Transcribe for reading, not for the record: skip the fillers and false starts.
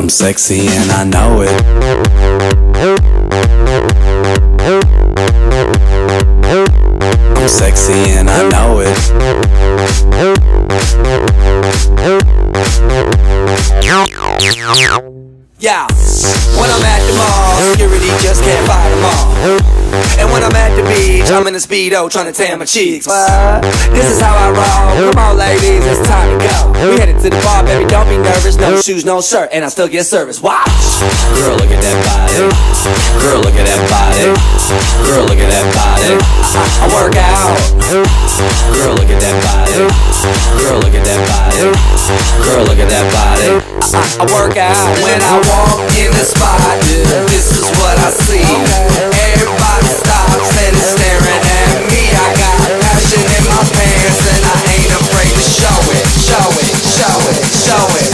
I'm sexy and I know it. I'm sexy and I know it. Yeah, when I'm at the mall, security just can't fight them all. And when I'm at the beach, I'm in a Speedo trying to tan my cheeks. What? This is how I roll. Come on ladies, it's time to go. We headed to the bar, baby, don't be nervous. No shoes, no shirt, and I still get service. Watch! Girl, look at that body. Girl, look at that body. Girl, look at that body. I work out. Girl, look at that body. Girl, look at that body. Girl, look at that body. I work out. When I walk in the spot, this is what I see. Everybody stops and is staring at me. I got passion in my pants and I ain't afraid to show it, show it, show it, show it.